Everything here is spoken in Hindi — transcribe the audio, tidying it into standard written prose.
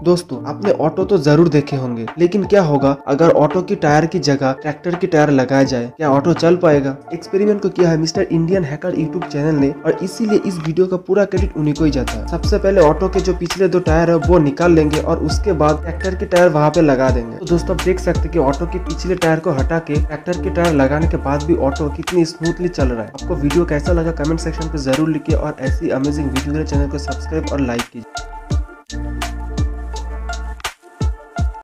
दोस्तों आपने ऑटो तो जरूर देखे होंगे, लेकिन क्या होगा अगर ऑटो की टायर की जगह ट्रैक्टर की टायर लगाया जाए, क्या ऑटो चल पाएगा? एक्सपेरिमेंट को किया है mister Indian hacker YouTube channel ने और इसीलिए इस वीडियो का पूरा क्रेडिट उन्हीं को ही जाता है। सबसे पहले ऑटो के जो पिछले 2 टायर है वो निकाल लेंगे और उसके बाद ट्रैक्टर की टायर वहाँ पे लगा देंगे। तो दोस्तों आप देख सकते हैं कि ऑटो के पिछले टायर को हटा के ट्रैक्टर की टायर लगाने के बाद भी ऑटो कितनी स्मूथली चल रहा है। आपको वीडियो कैसा लगा कमेंट सेक्शन पे जरूर लिखिए और ऐसी अमेजिंग वीडियो के चैनल को सब्सक्राइब और लाइक कीजिए।